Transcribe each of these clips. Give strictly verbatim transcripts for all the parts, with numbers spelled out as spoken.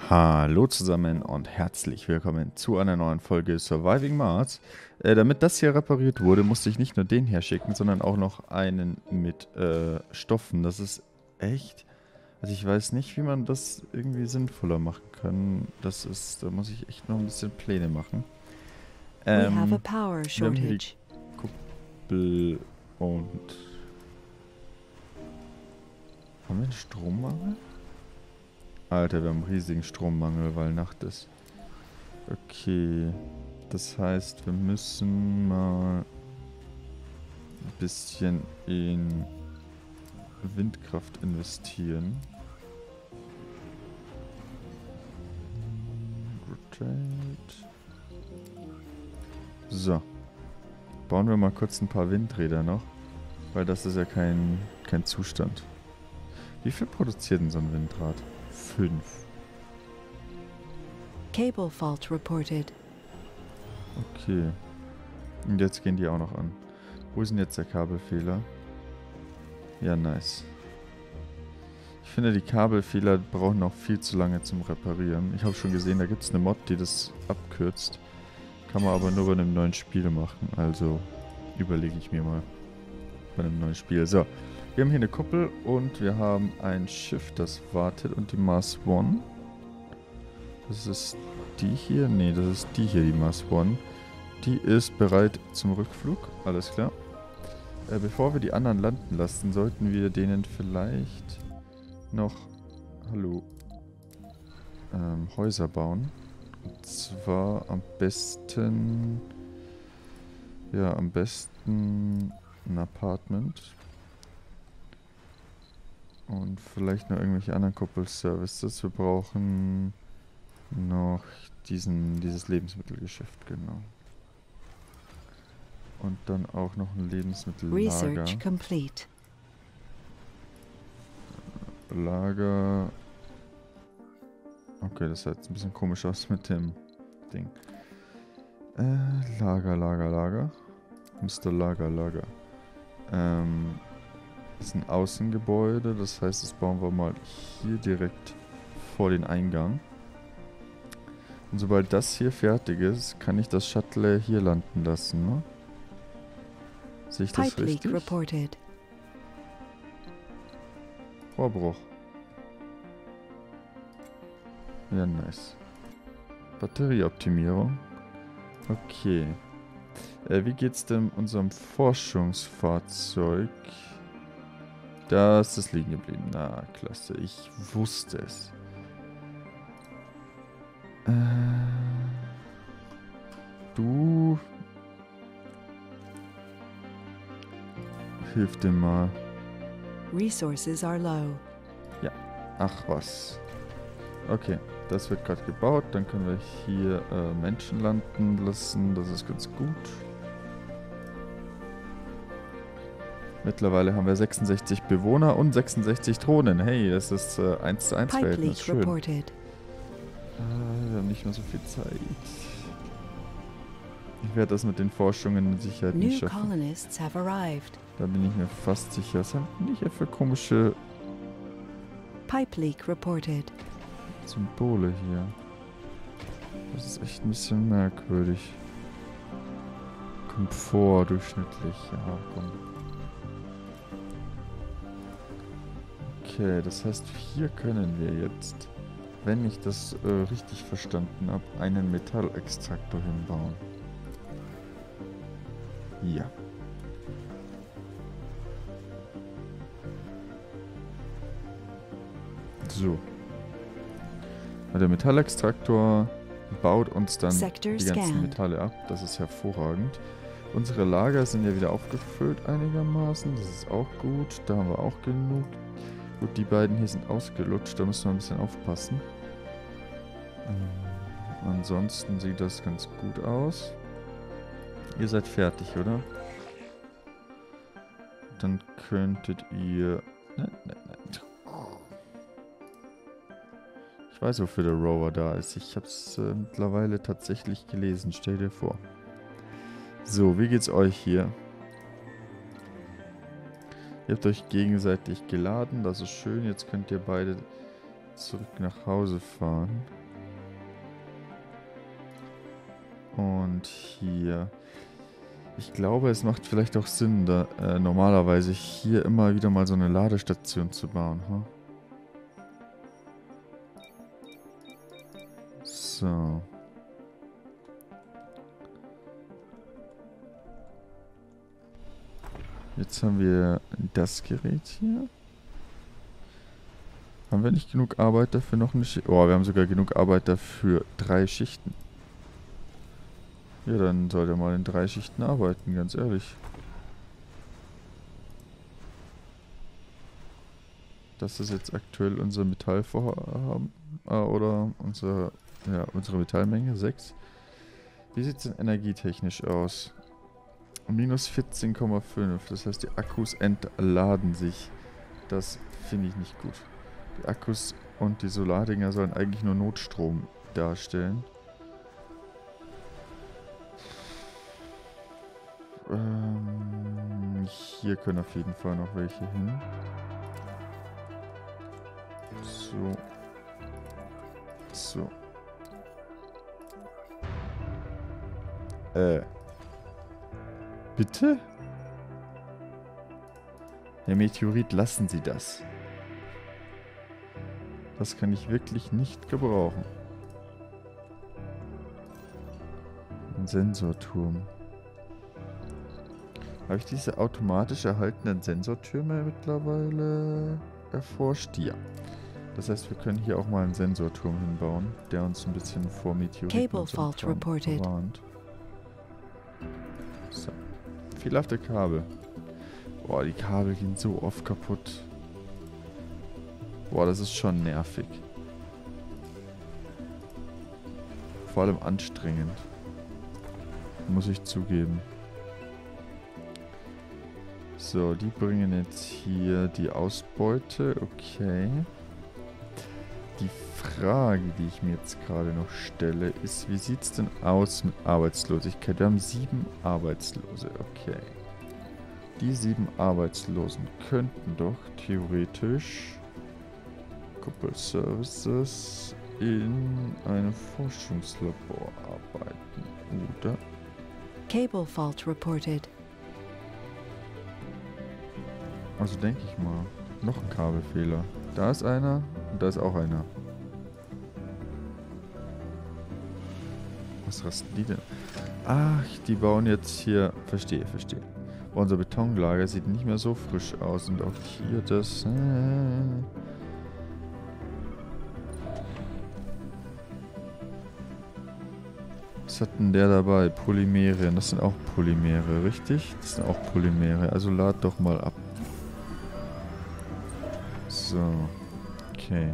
Hallo zusammen und herzlich willkommen zu einer neuen Folge Surviving Mars. Äh, damit das hier repariert wurde, musste ich nicht nur den her schicken, sondern auch noch einen mit äh, Stoffen. Das ist echt... Also ich weiß nicht, wie man das irgendwie sinnvoller machen kann. Das ist... Da muss ich echt noch ein bisschen Pläne machen. We have a Ähm, power wir haben hier die shortage. Kuppel und... Haben wir einen Strommangel? Alter, wir haben einen riesigen Strommangel, weil Nacht ist. Okay, das heißt, wir müssen mal ein bisschen in Windkraft investieren. Rotate. So. Bauen wir mal kurz ein paar Windräder noch, weil das ist ja kein, kein Zustand. Wie viel produziert denn so ein Windrad? Fünf. Cable fault reported. Okay. Und jetzt gehen die auch noch an. Wo ist denn jetzt der Kabelfehler? Ja, nice. Ich finde, die Kabelfehler brauchen noch viel zu lange zum Reparieren. Ich habe schon gesehen, da gibt es eine Mod, die das abkürzt. Kann man aber nur bei einem neuen Spiel machen. Also überlege ich mir mal bei einem neuen Spiel. So, wir haben hier eine Kuppel und wir haben ein Schiff, das wartet. Und die Mars One. Das ist die hier? Ne, das ist die hier, die Mars One. Die ist bereit zum Rückflug. Alles klar. Äh, bevor wir die anderen landen lassen, sollten wir denen vielleicht noch, hallo, ähm, Häuser bauen. Und zwar am besten, ja, am besten ein Apartment. Und vielleicht noch irgendwelche anderen Kuppelservices. Wir brauchen noch diesen, dieses Lebensmittelgeschäft, genau. Und dann auch noch ein Lebensmittellager. Research complete. Lager. Okay, das sah jetzt ein bisschen komisch aus mit dem Ding. Äh, Lager, Lager, Lager. Mister Lager, Lager. Ähm, das ist ein Außengebäude, das heißt, das bauen wir mal hier direkt vor den Eingang. Und sobald das hier fertig ist, kann ich das Shuttle hier landen lassen, ne? Sehe ich das Pipe leak richtig? reported. Rohrbruch. Ja, nice. Batterieoptimierung. Okay. Äh, wie geht's denn unserem Forschungsfahrzeug? Das ist liegen geblieben. Na, klasse. Ich wusste es. Äh, du... Hilf dem mal. Resources are low. Ach was. Okay, das wird gerade gebaut. Dann können wir hier äh, Menschen landen lassen. Das ist ganz gut. Mittlerweile haben wir sechsundsechzig Bewohner und sechsundsechzig Drohnen. Hey, das ist äh, eins zu eins Pipe Verhältnis. leak Schön. reported. Ah, wir haben nicht mehr so viel Zeit. Ich werde das mit den Forschungen mit Sicherheit New nicht schaffen. colonists have arrived. Da bin ich mir fast sicher. Was haben die hier für komische Pipe leak reported. Symbole hier? Das ist echt ein bisschen merkwürdig. Komfort durchschnittlich. Ja, komm. Okay, das heißt, hier können wir jetzt, wenn ich das äh, richtig verstanden habe, einen Metallextraktor hinbauen. Ja. So. Der Metallextraktor baut uns dann Sector die ganzen scanned. Metalle ab. Das ist hervorragend. Unsere Lager sind ja wieder aufgefüllt einigermaßen. Das ist auch gut. Da haben wir auch genug. Gut, die beiden hier sind ausgelutscht. Da müssen wir ein bisschen aufpassen. Ähm, ansonsten sieht das ganz gut aus. Ihr seid fertig, oder? Dann könntet ihr... Nein, nein, nein. Ich weiß, wofür der Rover da ist. Ich habe es äh, mittlerweile tatsächlich gelesen. Stell dir vor. So, wie geht's euch hier? Ihr habt euch gegenseitig geladen. Das ist schön. Jetzt könnt ihr beide zurück nach Hause fahren. Und hier. Ich glaube, es macht vielleicht auch Sinn, da äh, normalerweise hier immer wieder mal so eine Ladestation zu bauen. Huh? So. Jetzt haben wir das Gerät hier. Haben wir nicht genug Arbeiter für noch eine Schicht? Oh, wir haben sogar genug Arbeiter für drei Schichten. Ja, dann soll er mal in drei Schichten arbeiten, ganz ehrlich. Das ist jetzt aktuell unser Metallvorhaben. Äh, oder unsere, ja, unsere Metallmenge, sechs. Wie sieht es denn energietechnisch aus? Minus vierzehn Komma fünf. Das heißt, die Akkus entladen sich. Das finde ich nicht gut. Die Akkus und die Solardinger sollen eigentlich nur Notstrom darstellen. Ähm, hier können auf jeden Fall noch welche hin. So. So. Äh. Bitte? Herr Meteorit, lassen Sie das. Das kann ich wirklich nicht gebrauchen. Ein Sensorturm. Habe ich diese automatisch erhaltenen Sensortürme mittlerweile erforscht? Ja. Das heißt, wir können hier auch mal einen Sensorturm hinbauen, der uns ein bisschen vor Meteoriten Cable fault reported. warnt. So. Fehlerhafte Kabel. Boah, die Kabel gehen so oft kaputt. Boah, das ist schon nervig. Vor allem anstrengend. Muss ich zugeben. So, die bringen jetzt hier die Ausbeute. Okay. Die Frage, die ich mir jetzt gerade noch stelle, ist, wie sieht es denn aus mit Arbeitslosigkeit? Wir haben sieben Arbeitslose. Okay. Die sieben Arbeitslosen könnten doch theoretisch Couple Services in einem Forschungslabor arbeiten, oder? Cable fault reported. Also denke ich mal. Noch ein Kabelfehler. Da ist einer und da ist auch einer. Was rasten die denn? Ach, die bauen jetzt hier... Verstehe, verstehe. Unser Betonlager sieht nicht mehr so frisch aus. Und auch hier das... Äh Was hat denn der dabei? Polymere. Das sind auch Polymere, richtig? Das sind auch Polymere. Also lad doch mal ab. So. Okay.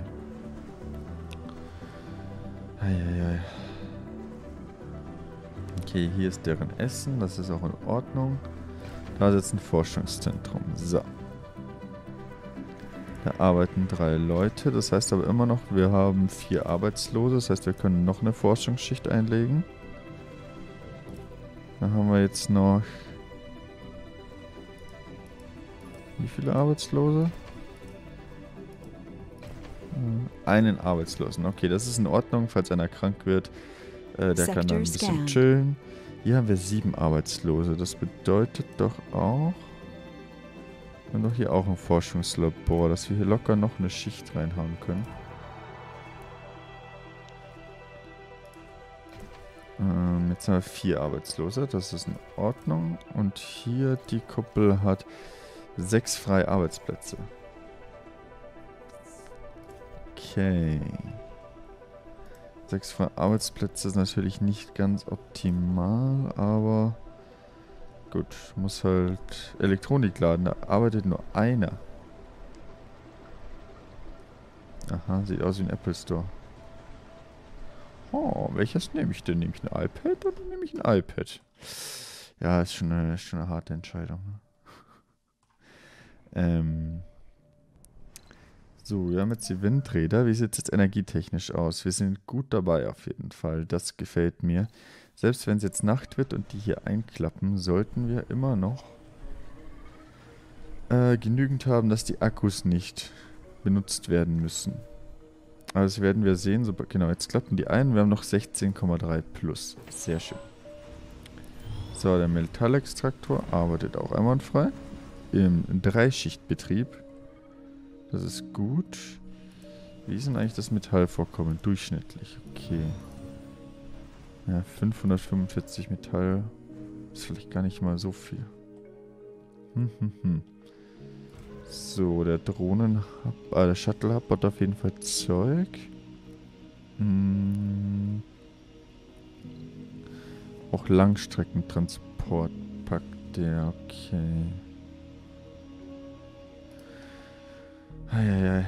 Eieiei. Okay, hier ist deren Essen. Das ist auch in Ordnung. Da ist jetzt ein Forschungszentrum. So. Da arbeiten drei Leute. Das heißt aber immer noch, wir haben vier Arbeitslose. Das heißt, wir können noch eine Forschungsschicht einlegen. Da haben wir jetzt noch... Wie viele Arbeitslose? Einen Arbeitslosen. Okay, das ist in Ordnung, falls einer krank wird. Äh, der kann dann ein bisschen chillen. Hier haben wir sieben Arbeitslose. Das bedeutet doch auch... Wir haben doch hier auch ein Forschungslabor, dass wir hier locker noch eine Schicht reinhauen können. Ähm, jetzt haben wir vier Arbeitslose. Das ist in Ordnung. Und hier die Kuppel hat sechs freie Arbeitsplätze. Okay. Sechs freie Arbeitsplätze ist natürlich nicht ganz optimal, aber gut, muss halt Elektronik laden. Da arbeitet nur einer. Aha, sieht aus wie ein Apple Store. Oh, welches nehme ich denn? Nehme ich ein iPad oder nehme ich ein iPad? Ja, ist schon eine, ist schon eine harte Entscheidung. ähm... So, wir haben jetzt die Windräder. Wie sieht es jetzt energietechnisch aus? Wir sind gut dabei auf jeden Fall. Das gefällt mir. Selbst wenn es jetzt Nacht wird und die hier einklappen, sollten wir immer noch äh, genügend haben, dass die Akkus nicht benutzt werden müssen. Aber das werden wir sehen. So, genau, jetzt klappen die ein. Wir haben noch sechzehn Komma drei plus. Sehr schön. So, der Metallextraktor arbeitet auch einwandfrei. Im Dreischichtbetrieb. Das ist gut. Wie ist denn eigentlich das Metallvorkommen? Durchschnittlich. Okay. Ja, fünfhundertfünfundvierzig Metall. Ist vielleicht gar nicht mal so viel. Hm, hm, hm. So, der Drohnen... Ah, der Shuttle Hub hat auf jeden Fall Zeug. Hm. Auch Langstreckentransport packt der. Okay. Eieiei.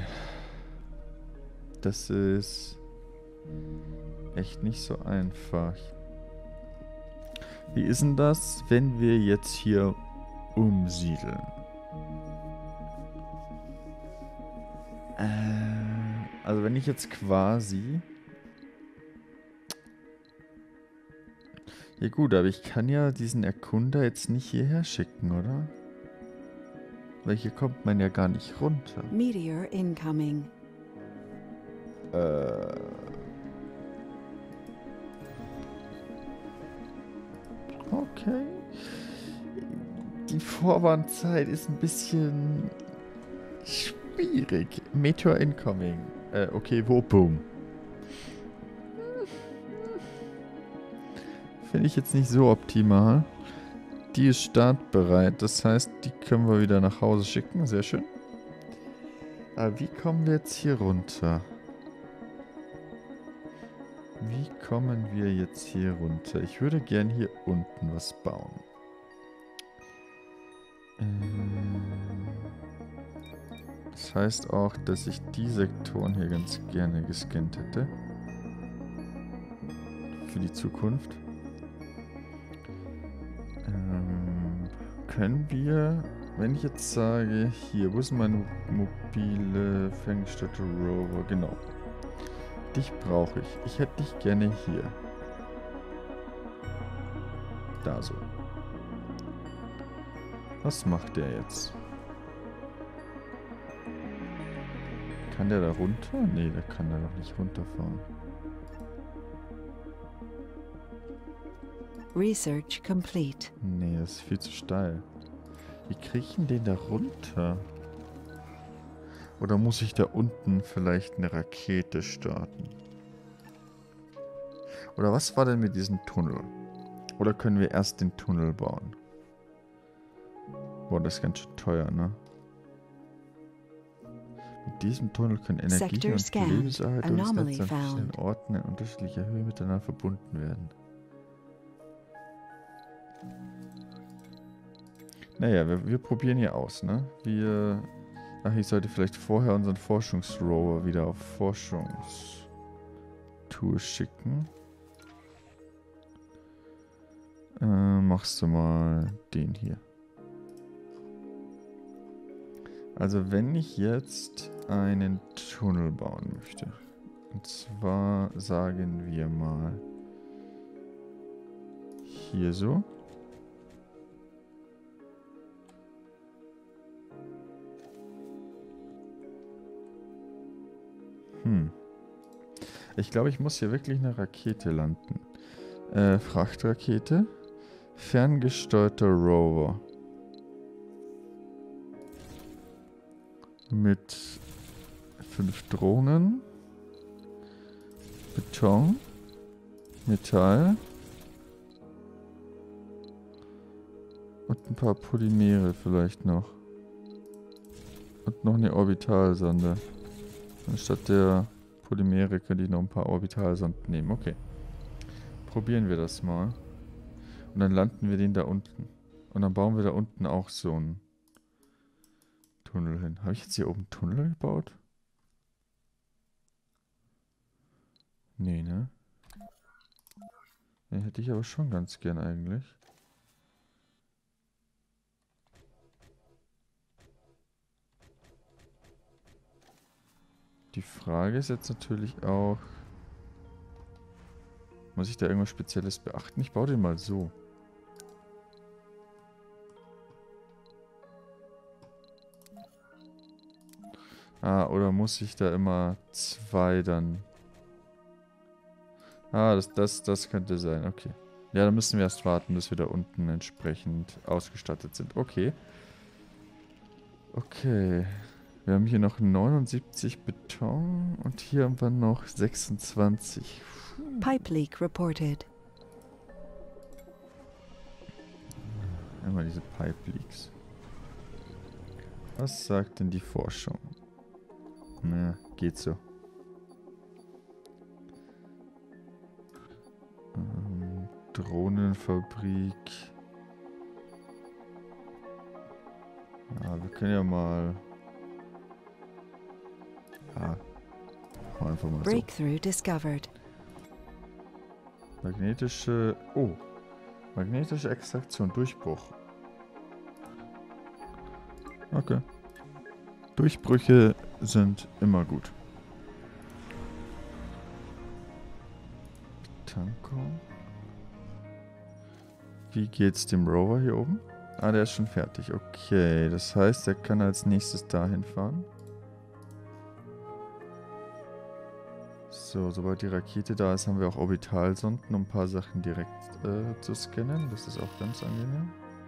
Das ist echt nicht so einfach. Wie ist denn das, wenn wir jetzt hier umsiedeln? Äh, also wenn ich jetzt quasi... Ja gut, aber ich kann ja diesen Erkunder jetzt nicht hierher schicken, oder? Weil hier kommt man ja gar nicht runter. Meteor incoming. Äh... Okay. Die Vorwarnzeit ist ein bisschen schwierig. Meteor incoming. Äh, okay, wo? Boom. Finde ich jetzt nicht so optimal. Die ist startbereit. Das heißt, die können wir wieder nach Hause schicken. Sehr schön. Aber wie kommen wir jetzt hier runter? Wie kommen wir jetzt hier runter? Ich würde gern hier unten was bauen. Das heißt auch, dass ich die Sektoren hier ganz gerne gescannt hätte. Für die Zukunft. Ähm, können wir, wenn ich jetzt sage, hier, wo ist meine mobile Ferngesteuerte Rover? Genau. Dich brauche ich. Ich hätte dich gerne hier. Da so. Was macht der jetzt? Kann der da runter? Nee, der kann da noch nicht runterfahren. Research complete. Nee, das ist viel zu steil. Wie kriege ich denn den da runter? Oder muss ich da unten vielleicht eine Rakete starten? Oder was war denn mit diesem Tunnel? Oder können wir erst den Tunnel bauen? Boah, das ist ganz schön teuer, ne? Mit diesem Tunnel können Energie Sector und scanned. Lebenserhalt und das Anomaly Netz an verschiedenen found. Orten in unterschiedlicher Höhe miteinander verbunden werden. Naja, wir, wir probieren hier aus, ne? Wir... Ach, ich sollte vielleicht vorher unseren Forschungsrover wieder auf Forschungstour schicken. Äh, machst du mal den hier. Also wenn ich jetzt einen Tunnel bauen möchte. Und zwar sagen wir mal hier so. Hm. Ich glaube, ich muss hier wirklich eine Rakete landen. Äh, Frachtrakete. Ferngesteuerter Rover. Mit fünf Drohnen. Beton. Metall. Und ein paar Polymere vielleicht noch. Und noch eine Orbitalsonde. Anstatt der Polymere könnte ich noch ein paar Orbitalsonden nehmen. Okay. Probieren wir das mal. Und dann landen wir den da unten. Und dann bauen wir da unten auch so einen Tunnel hin. Habe ich jetzt hier oben einen Tunnel gebaut? Nee, ne? Den hätte ich aber schon ganz gern eigentlich. Die Frage ist jetzt natürlich auch... Muss ich da irgendwas Spezielles beachten? Ich baue den mal so. Ah, oder muss ich da immer zwei dann... Ah, das, das, das könnte sein. Okay. Ja, dann müssen wir erst warten, bis wir da unten entsprechend ausgestattet sind. Okay. Okay. Wir haben hier noch neunundsiebzig Beton und hier haben wir noch sechsundzwanzig. Pipe leak reported. Einmal diese Pipe Leaks. Was sagt denn die Forschung? Na, geht so. Ähm, Drohnenfabrik. Ja, wir können ja mal... Ja, einfach mal so. Breakthrough discovered. Magnetische... Oh. Magnetische Extraktion. Durchbruch. Okay. Durchbrüche sind immer gut. Tanko. Wie geht's dem Rover hier oben? Ah, der ist schon fertig. Okay, das heißt, er kann als nächstes dahin fahren. So, sobald die Rakete da ist, haben wir auch Orbitalsonden, um ein paar Sachen direkt äh, zu scannen. Das ist auch ganz angenehm.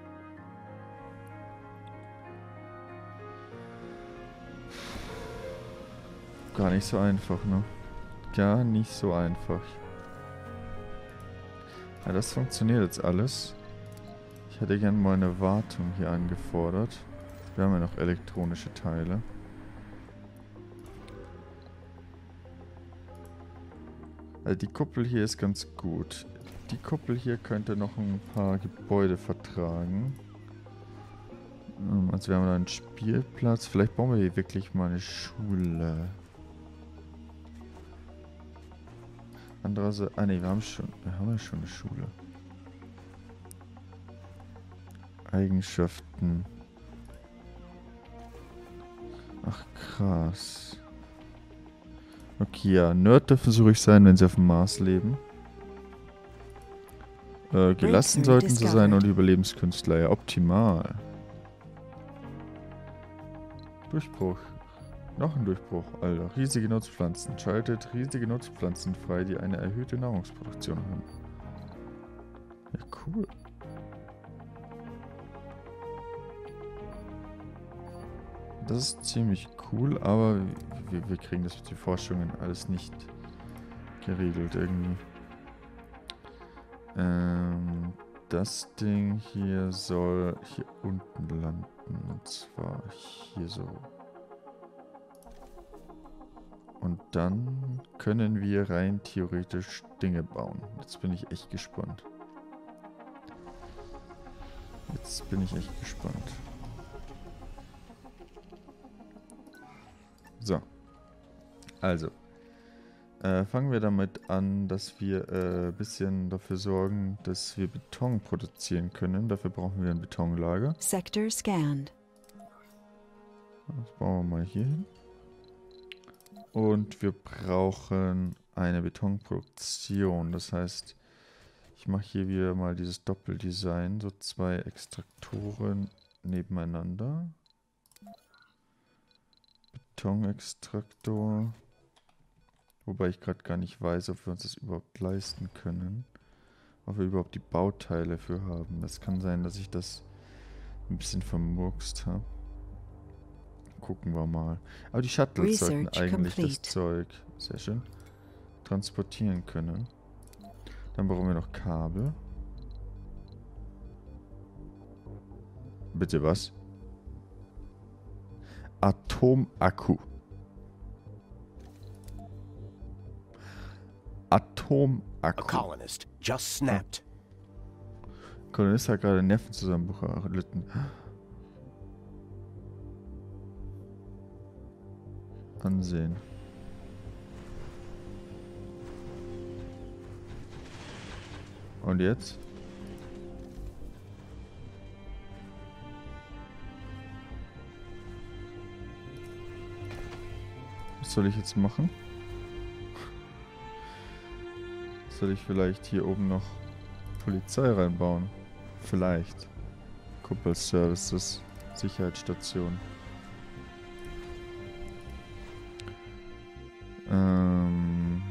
Gar nicht so einfach, ne? Gar nicht so einfach. Ja, das funktioniert jetzt alles. Ich hätte gerne mal eine Wartung hier angefordert. Wir haben ja noch elektronische Teile. Also die Kuppel hier ist ganz gut. Die Kuppel hier könnte noch ein paar Gebäude vertragen. Also wir haben da einen Spielplatz. Vielleicht bauen wir hier wirklich mal eine Schule. Andererseits... Ah ne, wir haben schon... Wir haben ja schon eine Schule. Eigenschaften. Ach krass. Okay, ja. Nerd dürfen so ruhig sein, wenn sie auf dem Mars leben. Äh, gelassen sollten sie sein und Überlebenskünstler. Ja, optimal. Durchbruch. Noch ein Durchbruch, Alter. Riesige Nutzpflanzen. Schaltet riesige Nutzpflanzen frei, die eine erhöhte Nahrungsproduktion haben. Ja, cool. Das ist ziemlich cool, aber wir, wir kriegen das mit den Forschungen alles nicht geregelt irgendwie. Ähm, das Ding hier soll hier unten landen. Und zwar hier so. Und dann können wir rein theoretisch Dinge bauen. Jetzt bin ich echt gespannt. Jetzt bin ich echt gespannt. So. Also. Äh, fangen wir damit an, dass wir ein äh, bisschen dafür sorgen, dass wir Beton produzieren können. Dafür brauchen wir ein Betonlager. Sector scanned. Das bauen wir mal hier hin. Und wir brauchen eine Betonproduktion. Das heißt, ich mache hier wieder mal dieses Doppeldesign. So zwei Extraktoren nebeneinander. Betonextraktor. Wobei ich gerade gar nicht weiß, ob wir uns das überhaupt leisten können. Ob wir überhaupt die Bauteile für haben. Das kann sein, dass ich das ein bisschen vermurkst habe. Gucken wir mal. Aber die Shuttles sollten eigentlich das Zeug, sehr schön, transportieren können. Dann brauchen wir noch Kabel. Bitte was? Atomakku. Atomakku. A colonist just snapped. Kolonist hat gerade Nervenzusammenbruch erlitten. Ansehen. Und jetzt? Was soll ich jetzt machen? Soll ich vielleicht hier oben noch Polizei reinbauen? Vielleicht. Kuppelservices, Sicherheitsstation. Ähm.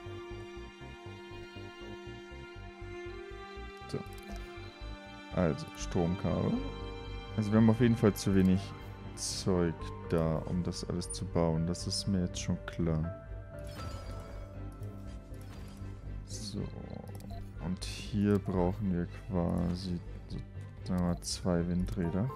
So. Also, Stromkabel. Also wir haben auf jeden Fall zu wenig Zeug da, um das alles zu bauen. Das ist mir jetzt schon klar. So. Und hier brauchen wir quasi, so, sagen wir mal, zwei Windräder.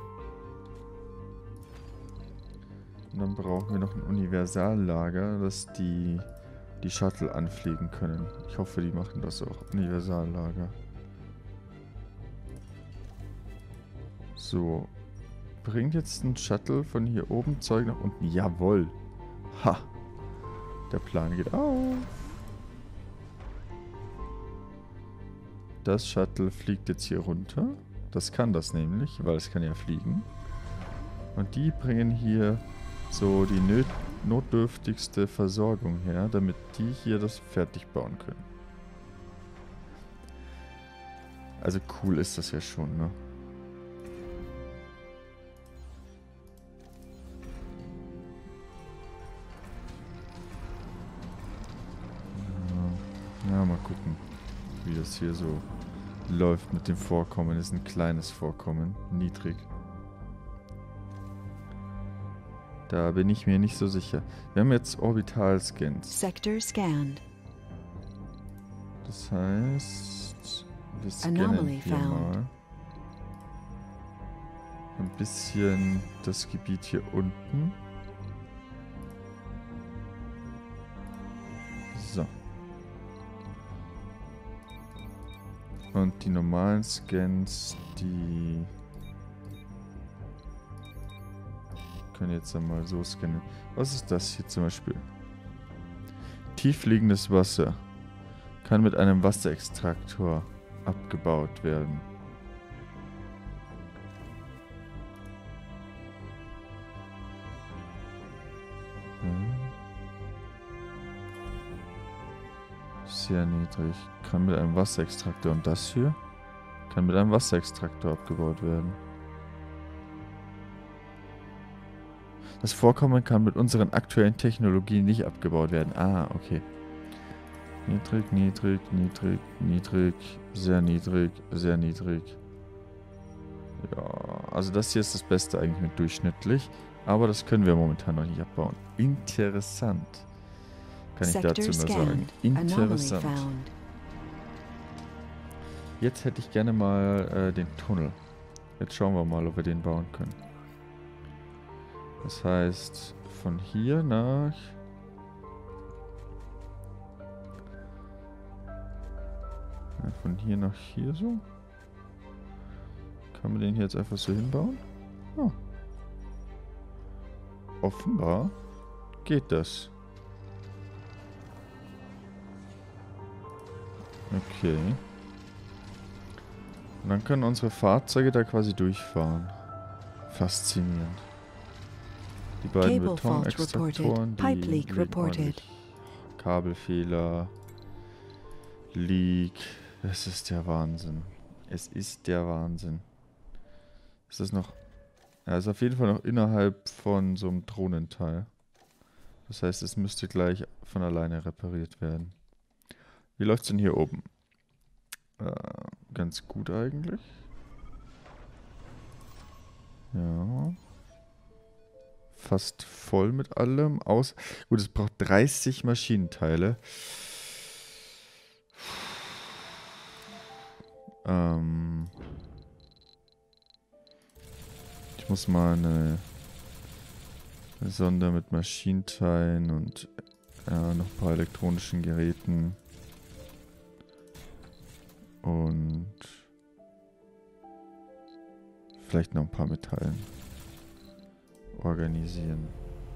Und dann brauchen wir noch ein Universallager, dass die die Shuttle anfliegen können. Ich hoffe, die machen das auch. Universallager. So. Bringt jetzt ein Shuttle von hier oben Zeug nach unten? Jawohl. Ha. Der Plan geht auf. Das Shuttle fliegt jetzt hier runter. Das kann das nämlich, weil es kann ja fliegen. Und die bringen hier so die nöt notdürftigste Versorgung her, damit die hier das fertig bauen können. Also cool ist das ja schon, ne? Ja, ja, mal gucken, wie das hier so läuft mit dem Vorkommen. Das ist ein kleines Vorkommen, niedrig. Da bin ich mir nicht so sicher. Wir haben jetzt Orbitalscans. Sector scanned. Das heißt, wir scannen Anomaly hier found. mal ein bisschen das Gebiet hier unten. So. Und die normalen Scans, die können jetzt einmal so scannen. Was ist das hier zum Beispiel? Tiefliegendes Wasser kann mit einem Wasserextraktor abgebaut werden. Hm. Sehr niedrig. Kann mit einem Wasserextraktor. Und das hier kann mit einem Wasserextraktor abgebaut werden. Das Vorkommen kann mit unseren aktuellen Technologien nicht abgebaut werden. Ah, okay. Niedrig, niedrig, niedrig, niedrig, sehr niedrig, sehr niedrig. Ja, also das hier ist das Beste eigentlich mit durchschnittlich. Aber das können wir momentan noch nicht abbauen. Interessant. Kann ich dazu nur sagen. Interessant. Jetzt hätte ich gerne mal äh, den Tunnel. Jetzt schauen wir mal, ob wir den bauen können. Das heißt, von hier nach... Ja, von hier nach hier so. Kann man den hier jetzt einfach so hinbauen? Oh. Offenbar geht das. Okay. Und dann können unsere Fahrzeuge da quasi durchfahren. Faszinierend. Die beiden Betonextraktoren, die ordentlich. Kabelfehler, Leak. Es ist der Wahnsinn. Es ist der Wahnsinn. Ist das noch... Ja, ist auf jeden Fall noch innerhalb von so einem Drohnenteil. Das heißt, es müsste gleich von alleine repariert werden. Wie läuft's denn hier oben? Äh, ganz gut eigentlich. Ja. Fast voll mit allem. Aus. Gut, es braucht dreißig Maschinenteile. Ähm. Ich muss mal eine, eine Sonde mit Maschinenteilen und ja, noch ein paar elektronischen Geräten. Und vielleicht noch ein paar Metallen organisieren.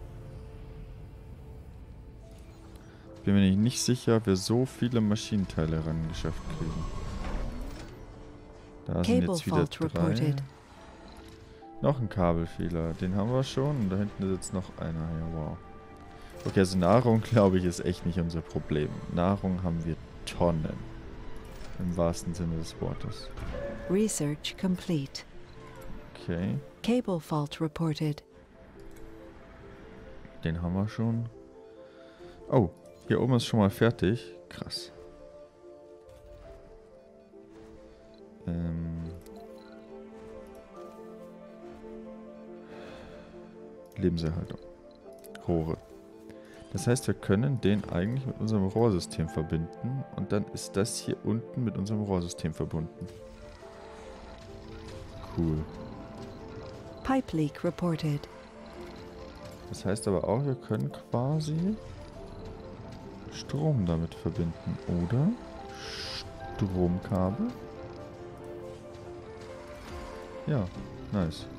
Ich bin mir nicht sicher, ob wir so viele Maschinenteile rangeschafft kriegen. Da sind jetzt wieder drei. Noch ein Kabelfehler, den haben wir schon. Und da hinten ist jetzt noch einer. Ja, wow. Okay, also Nahrung, glaube ich, ist echt nicht unser Problem. Nahrung haben wir Tonnen. Im wahrsten Sinne des Wortes. Research complete. Okay. Cable fault reported. Den haben wir schon. Oh, hier oben ist schon mal fertig. Krass. Ähm... Lebenserhaltung. Rohre. Das heißt, wir können den eigentlich mit unserem Rohrsystem verbinden und dann ist das hier unten mit unserem Rohrsystem verbunden. Cool. Pipe leak reported. Das heißt aber auch, wir können quasi Strom damit verbinden, oder? Stromkabel? Ja, nice.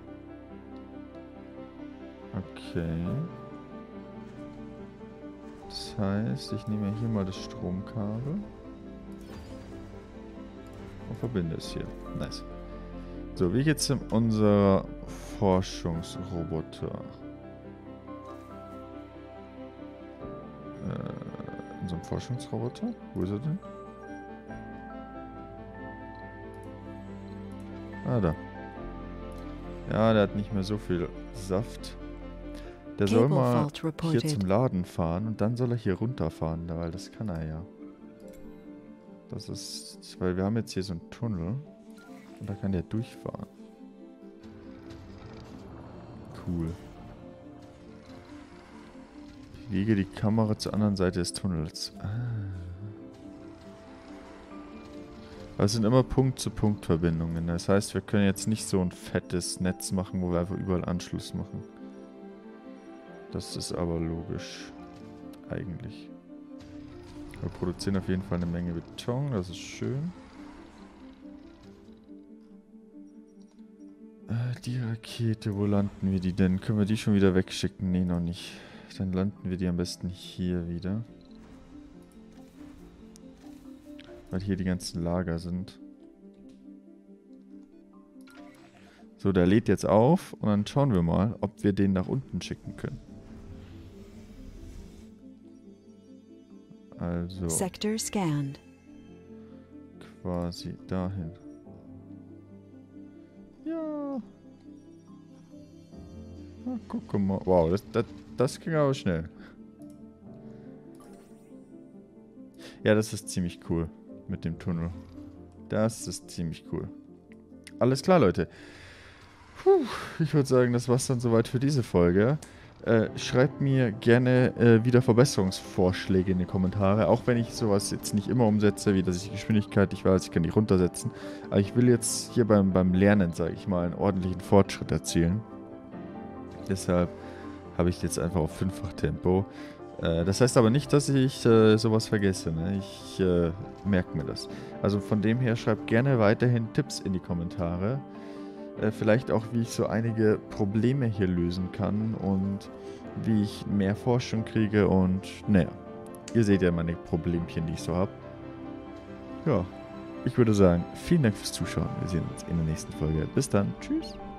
Okay. Das heißt, ich nehme hier mal das Stromkabel und verbinde es hier. Nice. So, wie geht's in unser Forschungsroboter? Äh, unserem Forschungsroboter? Wo ist er denn? Ah, da. Ja, der hat nicht mehr so viel Saft. Der soll mal hier zum Laden fahren und dann soll er hier runterfahren, weil das kann er ja. Das ist, weil wir haben jetzt hier so einen Tunnel und da kann der durchfahren. Cool. Bewege die Kamera zur anderen Seite des Tunnels. Ah. Aber es sind immer Punkt-zu-Punkt-Verbindungen. Das heißt, wir können jetzt nicht so ein fettes Netz machen, wo wir einfach überall Anschluss machen. Das ist aber logisch. Eigentlich. Wir produzieren auf jeden Fall eine Menge Beton. Das ist schön. Äh, die Rakete, wo landen wir die denn? Können wir die schon wieder wegschicken? Nee, noch nicht. Dann landen wir die am besten hier wieder. Weil hier die ganzen Lager sind. So, der lädt jetzt auf. Und dann schauen wir mal, ob wir den nach unten schicken können. Also Sector scanned. Quasi dahin. Ja. Na, guck mal. Wow, das, das, das ging aber schnell. Ja, das ist ziemlich cool mit dem Tunnel. Das ist ziemlich cool. Alles klar, Leute. Puh, ich würde sagen, das war's dann soweit für diese Folge. Äh, schreibt mir gerne äh, wieder Verbesserungsvorschläge in die Kommentare, auch wenn ich sowas jetzt nicht immer umsetze, wie dass ich die Geschwindigkeit, ich weiß, ich kann die runtersetzen, aber ich will jetzt hier beim, beim Lernen, sage ich mal, einen ordentlichen Fortschritt erzielen. Deshalb habe ich jetzt einfach auf fünffach Tempo. Äh, das heißt aber nicht, dass ich äh, sowas vergesse, ne? Ich äh, merke mir das. Also von dem her, schreibt gerne weiterhin Tipps in die Kommentare. Vielleicht auch, wie ich so einige Probleme hier lösen kann und wie ich mehr Forschung kriege und naja, ihr seht ja meine Problemchen, die ich so habe. Ja, ich würde sagen, vielen Dank fürs Zuschauen. Wir sehen uns in der nächsten Folge. Bis dann. Tschüss.